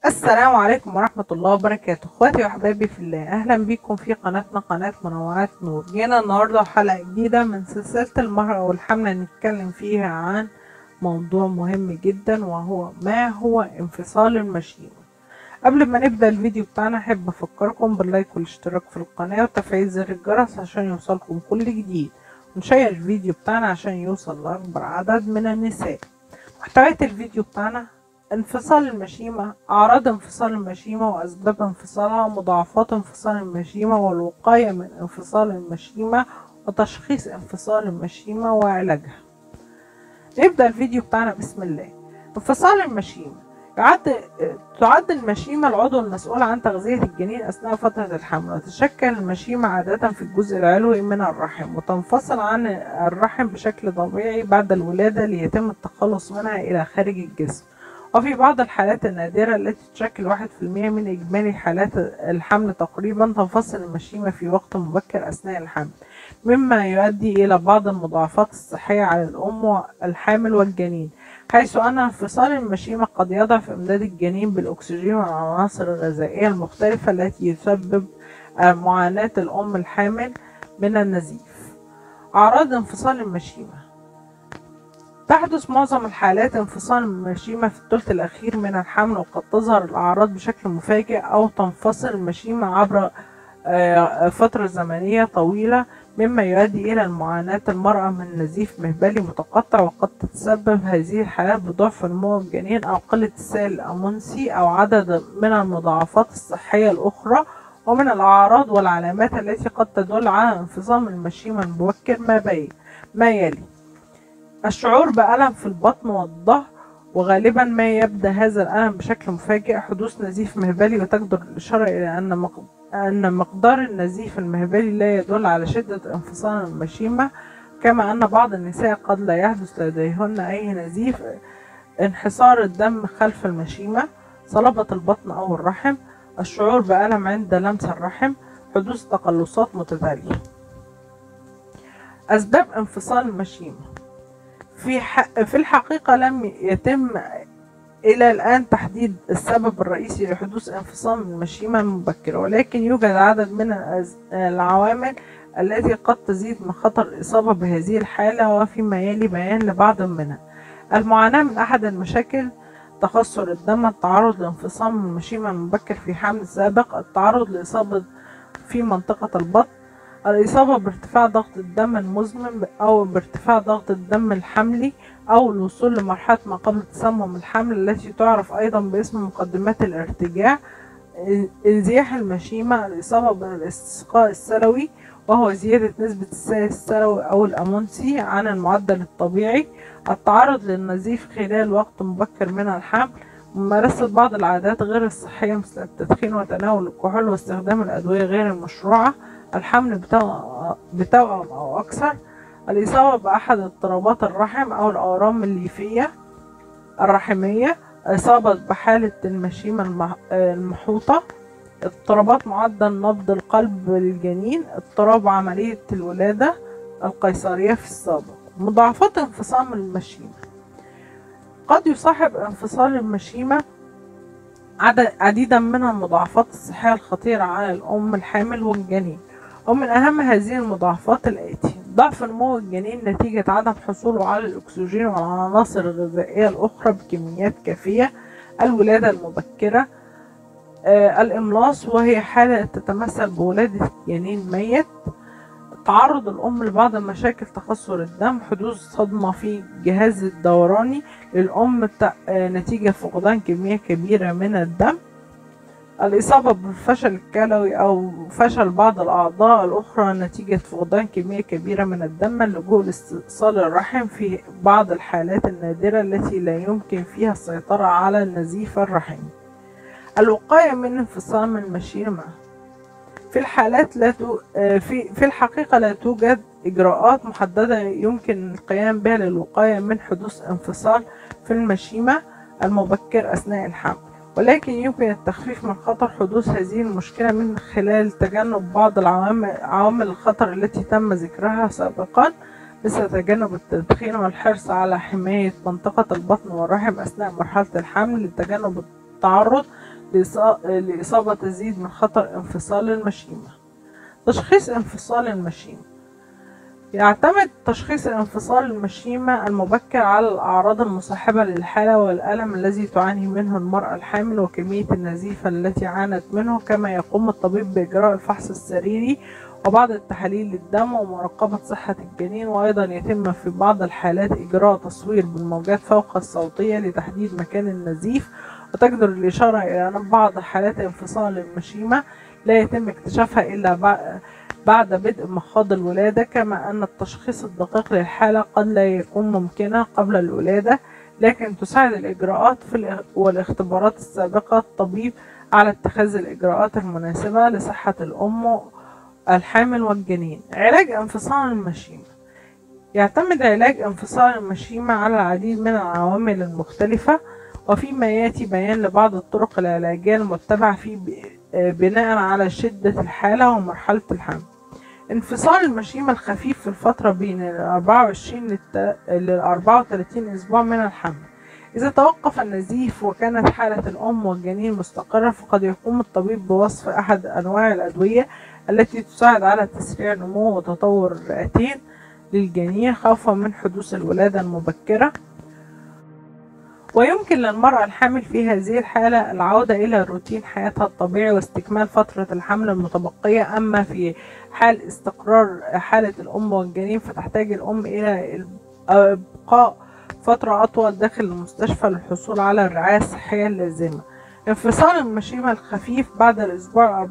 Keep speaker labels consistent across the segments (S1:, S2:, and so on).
S1: السلام عليكم ورحمة الله وبركاته. اخواتي وحبايبي في الله، اهلا بيكم في قناتنا قناة منوعات نور. جينا النهاردة حلقة جديدة من سلسلة المرأة والحمل، نتكلم فيها عن موضوع مهم جدا، وهو ما هو انفصال المشيمة. قبل ما نبدأ الفيديو بتاعنا احب افكركم باللايك والاشتراك في القناة وتفعيل زر الجرس عشان يوصلكم كل جديد، ونشير الفيديو بتاعنا عشان يوصل لأكبر عدد من النساء. محتويات الفيديو بتاعنا: انفصال المشيمة، أعراض انفصال المشيمة وأسباب انفصالها، مضاعفات انفصال المشيمة والوقاية من انفصال المشيمة، وتشخيص انفصال المشيمة وعلاجها. نبدأ الفيديو بتاعنا بسم الله. انفصال المشيمة تعد المشيمة العضو المسؤول عن تغذية الجنين أثناء فترة الحمل، وتتشكل المشيمة عادة في الجزء العلوي من الرحم، وتنفصل عن الرحم بشكل طبيعي بعد الولادة ليتم التخلص منها إلى خارج الجسم. وفي بعض الحالات النادرة التي تشكل 1% من إجمالي حالات الحمل تقريبا، تنفصل المشيمة في وقت مبكر أثناء الحمل، مما يؤدي إلى بعض المضاعفات الصحية على الأم الحامل والجنين، حيث أن انفصال المشيمة قد يضعف إمداد الجنين بالأكسجين والعناصر الغذائية المختلفة التي يسبب معاناة الأم الحامل من النزيف. أعراض انفصال المشيمة: تحدث معظم الحالات انفصال المشيمة في الثلث الأخير من الحمل، وقد تظهر الأعراض بشكل مفاجئ أو تنفصل المشيمة عبر فترة زمنية طويلة، مما يؤدي إلى معاناة المرأة من نزيف مهبلي متقطع، وقد تتسبب هذه الحالات بضعف نمو الجنين أو قلة السائل الأمونسي أو عدد من المضاعفات الصحية الأخرى. ومن الأعراض والعلامات التي قد تدل على انفصام المشيمة المبكر ما يلي: الشعور بألم في البطن والظهر، وغالبا ما يبدأ هذا الألم بشكل مفاجئ، حدوث نزيف مهبلي، وتقدر الإشارة إلى أن مقدار النزيف المهبلي لا يدل على شدة انفصال المشيمة، كما أن بعض النساء قد لا يحدث لديهن أي نزيف. انحسار الدم خلف المشيمة، صلابة البطن أو الرحم، الشعور بألم عند لمس الرحم، حدوث تقلصات متتالية. أسباب انفصال المشيمة: في الحقيقة لم يتم إلى الآن تحديد السبب الرئيسي لحدوث انفصام المشيمة المبكرة، ولكن يوجد عدد من العوامل التي قد تزيد من خطر الإصابة بهذه الحالة، وفيما يلي بيان لبعض منها: المعاناة من أحد المشاكل، تخثر الدم، التعرض لانفصام المشيمة المبكر في حمل سابق، التعرض لإصابة في منطقة البطن، الإصابة بارتفاع ضغط الدم المزمن أو بارتفاع ضغط الدم الحملي، أو الوصول لمرحلة ما قبل تسمم الحمل التي تعرف أيضا باسم مقدمات الارتجاع، انزياح المشيمة، الإصابة بالاستسقاء السلوي وهو زيادة نسبة السائل السلوي أو الأمونسي عن المعدل الطبيعي، التعرض للنزيف خلال وقت مبكر من الحمل، ممارسة بعض العادات غير الصحية مثل التدخين وتناول الكحول واستخدام الأدوية غير المشروعة، الحمل بتوأم أو أكثر، الإصابة بأحد اضطرابات الرحم أو الأورام الليفية الرحمية، إصابة بحالة المشيمة المحوطة، اضطرابات معدل نبض القلب للجنين، اضطراب عملية الولادة القيصرية في السابق. مضاعفات انفصام المشيمة: قد يصاحب انفصال المشيمة عديدا من المضاعفات الصحية الخطيرة على الأم الحامل والجنين، ومن أهم هذه المضاعفات الآتي: ضعف نمو الجنين نتيجة عدم حصوله على الأكسجين والعناصر الغذائية الأخرى بكميات كافية، الولادة المبكرة، الإملاص وهي حالة تتمثل بولادة جنين ميت، تعرض الأم لبعض مشاكل تخثر الدم، حدوث صدمة في الجهاز الدوراني للأم نتيجة فقدان كمية كبيرة من الدم، الإصابة بالفشل الكلوي أو فشل بعض الأعضاء الأخرى نتيجة فقدان كمية كبيرة من الدم، اللجوء لاستئصال الرحم في بعض الحالات النادرة التي لا يمكن فيها السيطرة على النزيف الرحمي. الوقاية من انفصام المشيمة: في الحقيقة لا توجد إجراءات محددة يمكن القيام بها للوقاية من حدوث انفصال في المشيمة المبكر أثناء الحمل، ولكن يمكن التخفيف من خطر حدوث هذه المشكلة من خلال تجنب بعض عوامل الخطر التي تم ذكرها سابقا، مثل تجنب التدخين والحرص على حماية منطقة البطن والرحم أثناء مرحلة الحمل، لتجنب التعرض لإصابة تزيد من خطر انفصال المشيمة. تشخيص انفصال المشيمة. يعتمد تشخيص الانفصال المشيمة المبكر على الأعراض المصاحبة للحالة والألم الذي تعاني منه المرأة الحامل وكمية النزيف التي عانت منه، كما يقوم الطبيب بإجراء الفحص السريري وبعض التحاليل للدم ومراقبة صحة الجنين. وأيضا يتم في بعض الحالات إجراء تصوير بالموجات فوق الصوتية لتحديد مكان النزيف. وتجدر الإشارة إلى أن بعض حالات انفصال المشيمة لا يتم اكتشافها إلا بعد بدء مخاض الولادة، كما أن التشخيص الدقيق للحالة قد لا يكون ممكنا قبل الولادة، لكن تساعد الإجراءات والاختبارات السابقة الطبيب على اتخاذ الإجراءات المناسبة لصحة الأم الحامل والجنين. علاج انفصال المشيمة. يعتمد علاج انفصال المشيمة على العديد من العوامل المختلفة، وفيما يأتي بيان لبعض الطرق العلاجية المتبعة فيه بناء على شدة الحالة ومرحلة الحمل. انفصال المشيمة الخفيف في الفترة بين 24 ل 34 أسبوع من الحمل. إذا توقف النزيف وكانت حالة الأم والجنين مستقرة، فقد يقوم الطبيب بوصف أحد أنواع الأدوية التي تساعد على تسريع نمو وتطور الرئتين للجنين خوفا من حدوث الولادة المبكرة. ويمكن للمرأة الحامل في هذه الحالة العودة إلى روتين حياتها الطبيعي واستكمال فترة الحمل المتبقية. أما في حال استقرار حالة الأم والجنين، فتحتاج الأم إلى إبقاء فترة أطول داخل المستشفى للحصول على الرعاية الصحية اللازمة. انفصال المشيمة الخفيف بعد الأسبوع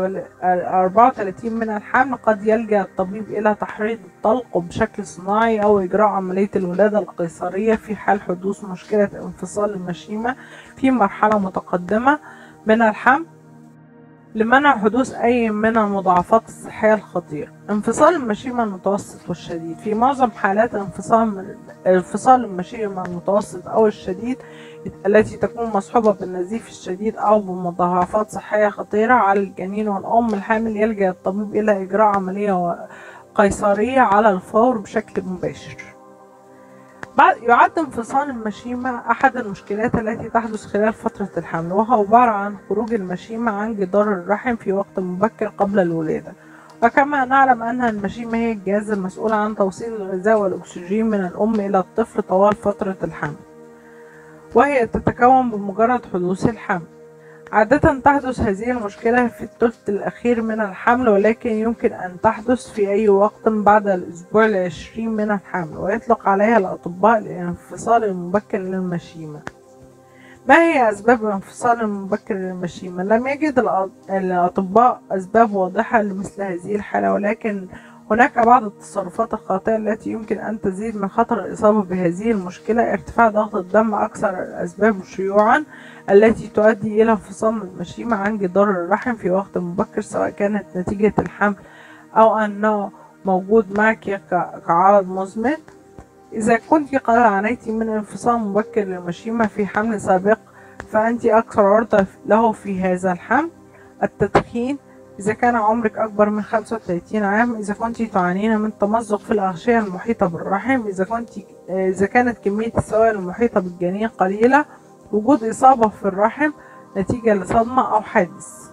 S1: 34 من الحمل، قد يلجأ الطبيب إلى تحريض الطلق بشكل صناعي أو إجراء عملية الولادة القيصرية في حال حدوث مشكلة انفصال المشيمة في مرحلة متقدمة من الحمل لمنع حدوث أي من المضاعفات الصحية الخطيرة. انفصال المشيمة المتوسط والشديد. في معظم حالات انفصال المشيمة المتوسط أو الشديد التي تكون مصحوبة بالنزيف الشديد أو بمضاعفات صحية خطيرة على الجنين والأم الحامل، يلجأ الطبيب إلى إجراء عملية قيصرية على الفور بشكل مباشر. يعد انفصال المشيمة أحد المشكلات التي تحدث خلال فترة الحمل، وهو عبارة عن خروج المشيمة عن جدار الرحم في وقت مبكر قبل الولادة. وكما نعلم أن المشيمة هي الجهاز المسؤول عن توصيل الغذاء والأكسجين من الأم إلى الطفل طوال فترة الحمل، وهي تتكون بمجرد حدوث الحمل. عادة تحدث هذه المشكلة في الثلث الأخير من الحمل، ولكن يمكن أن تحدث في أي وقت بعد الأسبوع 20 من الحمل، ويطلق عليها الأطباء الانفصال المبكر للمشيمة. ما هي أسباب الانفصال المبكر للمشيمة؟ لم يجد الأطباء أسباب واضحة لمثل هذه الحالة، ولكن هناك بعض التصرفات الخاطئة التي يمكن أن تزيد من خطر الإصابة بهذه المشكلة. ارتفاع ضغط الدم أكثر الأسباب شيوعا التي تؤدي إلى انفصال المشيمة عن جدار الرحم في وقت مبكر، سواء كانت نتيجة الحمل أو أنه موجود معك كعرض مزمن. إذا كنت قد عانيت من انفصال مبكر للمشيمة في حمل سابق، فأنت أكثر عرضة له في هذا الحمل. التدخين إذا كان عمرك أكبر من 35 عام، إذا كنت تعانين من تمزق في الأغشية المحيطة بالرحم، إذا كانت كمية السوائل المحيطة بالجنين قليلة، وجود إصابة في الرحم نتيجة لصدمة أو حادث.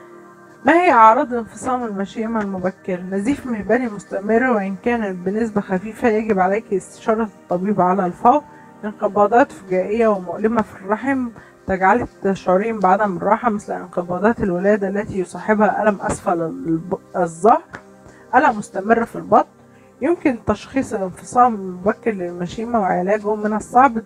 S1: ما هي أعراض انفصام المشيمة المبكر؟ نزيف مهبلي مستمر وإن كانت بنسبة خفيفة، يجب عليك استشارة الطبيب على الفور. انقباضات فجائية ومؤلمة في الرحم تجعلك تشعرين بعدم الراحة، مثل انقباضات الولادة التي يصاحبها ألم أسفل الظهر، ألم مستمر في البطن. يمكن تشخيص الانفصام المبكر للمشيمة وعلاجه. من الصعب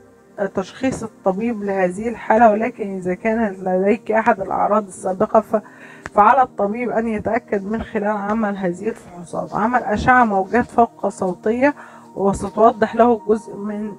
S1: تشخيص الطبيب لهذه الحالة، ولكن إذا كان لديك أحد الأعراض السابقة فعلى الطبيب أن يتأكد من خلال عمل هذه الفحوصات. عمل أشعة موجات فوق صوتية وستوضح له جزء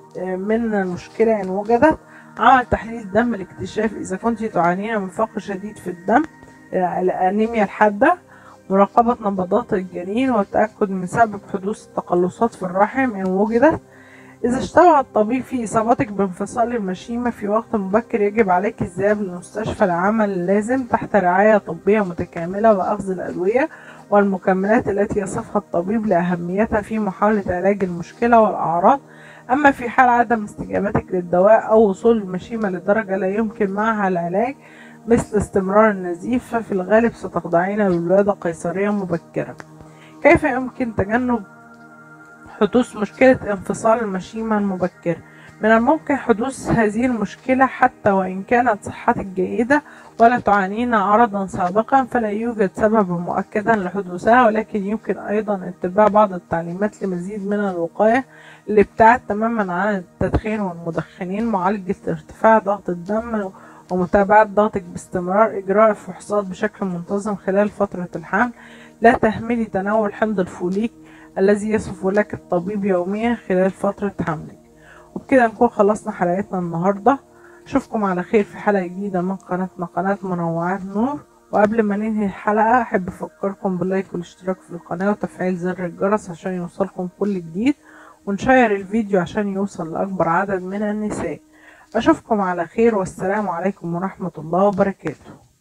S1: من المشكلة إن وجدت. عمل تحليل دم لاكتشاف إذا كنت تعانين من فقر شديد في الدم، الأنيميا الحادة. مراقبة نبضات الجنين والتأكد من سبب حدوث التقلصات في الرحم إن وجدت. إذا اشتبه الطبيب في إصابتك بانفصال المشيمة في وقت مبكر، يجب عليك الذهاب للمستشفى لعمل اللازم تحت رعاية طبية متكاملة وأخذ الأدوية والمكملات التي يصفها الطبيب لأهميتها في محاولة علاج المشكلة والأعراض. أما في حال عدم استجابتك للدواء أو وصول المشيمة لدرجة لا يمكن معها العلاج، مثل استمرار النزيف، ففي الغالب ستخضعين للولادة قيصرية مبكرة. كيف يمكن تجنب حدوث مشكلة انفصال المشيمة المبكرة؟ من الممكن حدوث هذه المشكلة حتى وإن كانت صحتك جيدة ولا تعانين عرضا سابقا، فلا يوجد سبب مؤكدا لحدوثها، ولكن يمكن أيضا اتباع بعض التعليمات لمزيد من الوقاية: الابتعاد تماما عن التدخين والمدخنين، معالجة ارتفاع ضغط الدم ومتابعة ضغطك باستمرار، إجراء الفحوصات بشكل منتظم خلال فترة الحمل، لا تهملي تناول حمض الفوليك الذي يصف لك الطبيب يوميا خلال فترة حملك. وبكده نكون خلصنا حلقتنا النهاردة. أشوفكم على خير في حلقة جديدة من قناتنا، قناة منوعات نور. وقبل ما ننهي الحلقة أحب أفكركم باللايك والاشتراك في القناة وتفعيل زر الجرس عشان يوصلكم كل جديد، ونشير الفيديو عشان يوصل لأكبر عدد من النساء. أشوفكم على خير، والسلام عليكم ورحمة الله وبركاته.